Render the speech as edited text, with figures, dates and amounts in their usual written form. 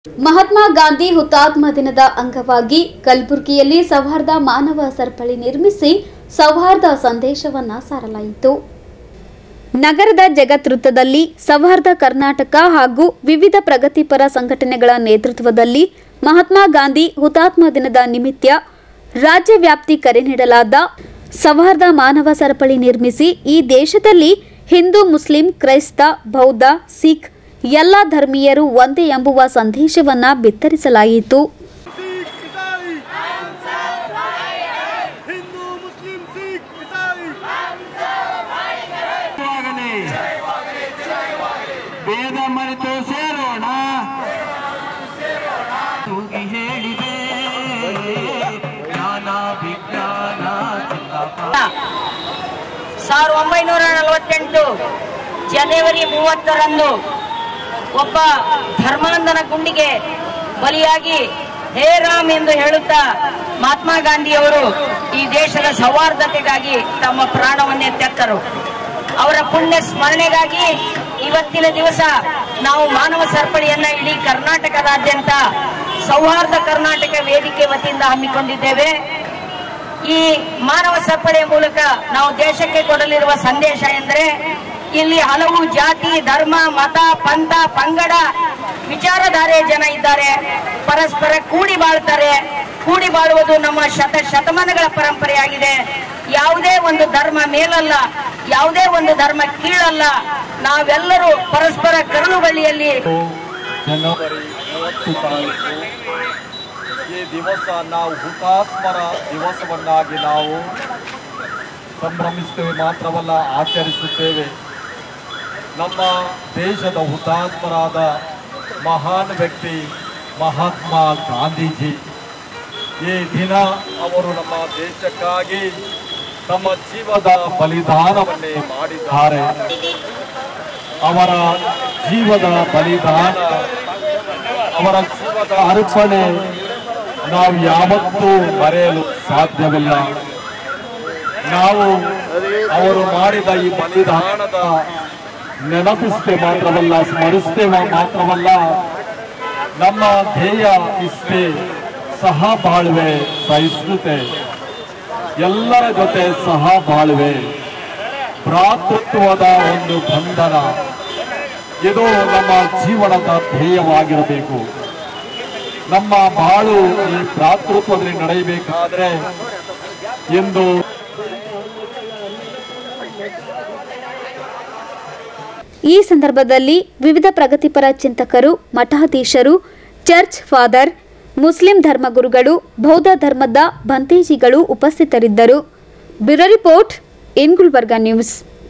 ಮಹಾತ್ಮ ಗಾಂಧಿ ಹುತಾತ್ಮ ದಿನದ ಅಂಗವಾಗಿ ಕಲಬುರಗಿಯಲ್ಲಿ ಸೌಹಾರ್ದ ಮಾನವ ಸರಪಳಿ ನಿರ್ಮಿಸಿ ಸೌಹಾರ್ದ ಸಂದೇಶವನ್ನು ಸಾರಲಾಯಿತು. ನಗರದ ಜಗತ್ ವೃತ್ತದಲ್ಲಿ ಸೌಹಾರ್ದ ಕರ್ನಾಟಕ ಹಾಗೂ ವಿವಿಧ ಪ್ರಗತಿಪರ ಸಂಘಟನೆಗಳ ನೇತೃತ್ವದಲ್ಲಿ ಮಹಾತ್ಮ ಗಾಂಧಿ ಹುತಾತ್ಮ ದಿನದ ನಿಮಿತ್ತ ರಾಜ್ಯವ್ಯಾಪ್ತಿ ಕರೆ ನೀಡಲಾದ ಸೌಹಾರ್ದ ಮಾನವ ಸರಪಳಿ ನಿರ್ಮಿಸಿ ಈ ದೇಶದಲ್ಲಿ ಹಿಂದೂ, ಮುಸ್ಲಿಂ, ಕ್ರೈಸ್ತ, ಬೌದ್ಧ, ಸಿಖ್ ಎಲ್ಲ ಧರ್ಮೀಯರು ಒಂದೇ ಎಂಬುವ ಸಂದೇಶವನ್ನು ಬಿತ್ತರಿಸಲಾಯಿತು. ಜನವರಿ 30ರಂದು ಒಬ್ಬ ಧರ್ಮಾಂಧನ ಗುಂಡಿಗೆ ಬಲಿಯಾಗಿ ಹೇ ರಾಮ್ ಎಂದು ಹೇಳುತ್ತಾ ಮಹಾತ್ಮ ಗಾಂಧಿಯವರು ಈ ದೇಶದ ಸೌಹಾರ್ದತೆಗಾಗಿ ತಮ್ಮ ಪ್ರಾಣವನ್ನೇ ತೆತ್ತರು. ಅವರ ಪುಣ್ಯ ಸ್ಮರಣೆಗಾಗಿ ಇವತ್ತಿನ ದಿವಸ ನಾವು ಮಾನವ ಸರಪಳಿಯನ್ನ ಇಡೀ ಕರ್ನಾಟಕದಾದ್ಯಂತ ಸೌಹಾರ್ದ ಕರ್ನಾಟಕ ವೇದಿಕೆ ವತಿಯಿಂದ ಹಮ್ಮಿಕೊಂಡಿದ್ದೇವೆ. ಈ ಮಾನವ ಸರಪಳಿಯ ಮೂಲಕ ನಾವು ದೇಶಕ್ಕೆ ಕೊಡಲಿರುವ ಸಂದೇಶ ಎಂದರೆ ಇಲ್ಲಿ ಹಲವು ಜಾತಿ, ಧರ್ಮ, ಮತ, ಪಂಥ, ಪಂಗಡ, ವಿಚಾರಧಾರೆಯ ಜನ ಇದ್ದಾರೆ. ಪರಸ್ಪರ ಕೂಡಿ ಬಾಳ್ತಾರೆ. ಕೂಡಿ ಬಾಳುವುದು ನಮ್ಮ ಶತಮಾನಗಳ ಪರಂಪರೆಯಾಗಿದೆ. ಯಾವುದೇ ಒಂದು ಧರ್ಮ ಮೇಲಲ್ಲ, ಯಾವುದೇ ಒಂದು ಧರ್ಮ ಕೀಳಲ್ಲ. ನಾವೆಲ್ಲರೂ ಪರಸ್ಪರ ಕರುಳುಬಳ್ಳಿಯಲ್ಲಿ ಜನವರಿ 30 ಈ ದಿವಸ ನಾವು ಹುತಾತ್ಮರ ದಿವಸವನ್ನಾಗಿ ನಾವು ಸಂಭ್ರಮಿಸುತ್ತೇವೆ, ಮಾತ್ರವಲ್ಲ ಆಚರಿಸುತ್ತೇವೆ. ನಮ್ಮ ದೇಶದ ಹುತಾತ್ಮರಾದ ಮಹಾನ್ ವ್ಯಕ್ತಿ ಮಹಾತ್ಮ ಗಾಂಧೀಜಿ ಈ ದಿನ ಅವರು ನಮ್ಮ ದೇಶಕ್ಕಾಗಿ ತಮ್ಮ ಜೀವದ ಬಲಿದಾನವನ್ನೇ ಮಾಡಿದ್ದಾರೆ. ಅವರ ಜೀವದ ಬಲಿದಾನ, ಅವರ ಜೀವದ ಅರ್ಪಣೆ ನಾವು ಯಾವತ್ತೂ ಮರೆಯಲು ಸಾಧ್ಯವಿಲ್ಲ. ನಾವು ಅವರು ಮಾಡಿದ ಈ ಬಲಿದಾನದ ನೆನಪಿಸ್ತೇ ಮಾತ್ರವಲ್ಲ, ಸ್ಮರಿಸ್ತೇವೆ ಮಾತ್ರವಲ್ಲ, ನಮ್ಮ ಧ್ಯೇಯ ಇಷ್ಟೇ, ಸಹ ಬಾಳ್ವೆ, ಸಹಿಷ್ಣುತೆ, ಎಲ್ಲರ ಜೊತೆ ಸಹ ಬಾಳ್ವೆ, ಭ್ರಾತೃತ್ವದ ಒಂದು ಬಂಧನ, ಇದು ನಮ್ಮ ಜೀವನದ ಧ್ಯೇಯವಾಗಿರಬೇಕು. ನಮ್ಮ ಬಾಳು ಈ ಭ್ರಾತೃತ್ವದಲ್ಲಿ ನಡೆಯಬೇಕಾದ್ರೆ ಎಂದು ಈ ಸಂದರ್ಭದಲ್ಲಿ ವಿವಿಧ ಪ್ರಗತಿಪರ ಚಿಂತಕರು, ಮಠಾಧೀಶರು, ಚರ್ಚ್ ಫಾದರ್, ಮುಸ್ಲಿಂ ಧರ್ಮಗುರುಗಳು, ಬೌದ್ಧ ಧರ್ಮದ ಬಂತೇಜಿಗಳು ಉಪಸ್ಥಿತರಿದ್ದರು. Bureau report, in Gulbarga news.